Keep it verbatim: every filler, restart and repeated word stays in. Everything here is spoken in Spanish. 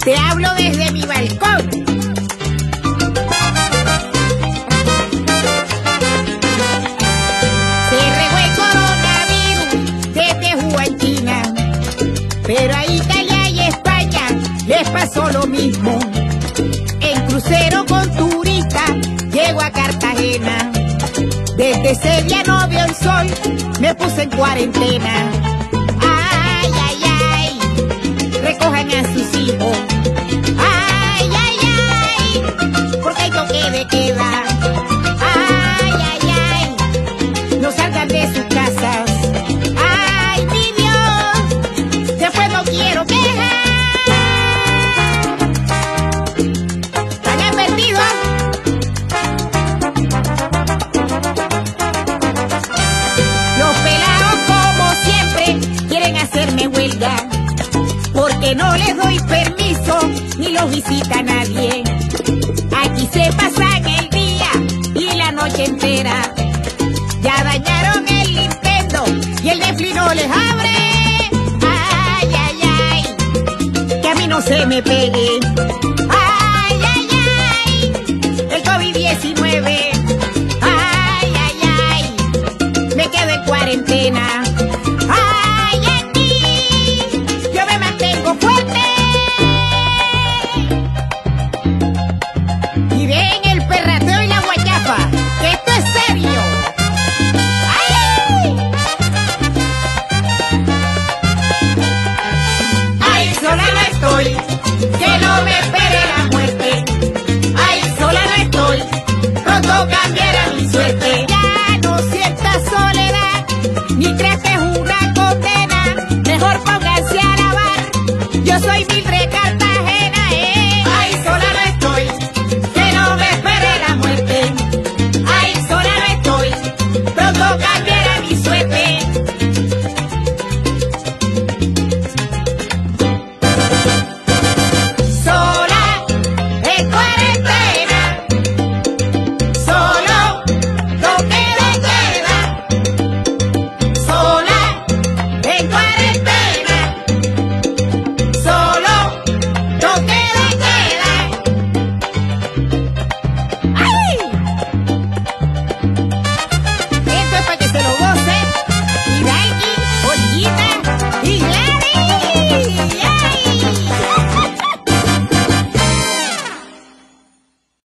Te hablo desde mi balcón. Se regó el coronavirus desde Wuhan, China, pero a Italia y España les pasó lo mismo. En crucero con turistas llego a Cartagena. Desde ese día no veo el sol, me puse en cuarentena. Ay, ay, ay, recojan a sus hijos. Ay, ay, ay, porque hay toque de queda. Ay, ay, ay, no salgan de sus casas. Ay, mi Dios, después no quiero quejar. ¿Están advertidos? Los pelados, como siempre, quieren hacerme huelga, porque no les doy permiso ni los visita nadie. Aquí se pasan el día y la noche entera. Ya dañaron el Nintendo y el Netflix no les abre. Ay, ay, ay, que a mí no se me pegue. Ay, ay, ay, el COVID diecinueve. Ay, ay, ay, me quedo en cuarentena. Ay, aquí yo me mantengo fuerte. Y ven el perrateo y la guayafa, que esto es serio. ¡Ay! Ay, sola no estoy, que no me espere la muerte. Ay, sola no estoy, pronto cambiará mi suerte. Ya no sienta soledad, ni creas